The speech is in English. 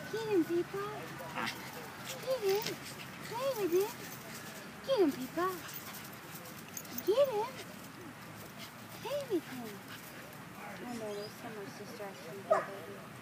Get him, Pippa. Get him. Play with him. Get him, Pippa. Get him. Play with him. Oh no, there's so much distraction here, baby.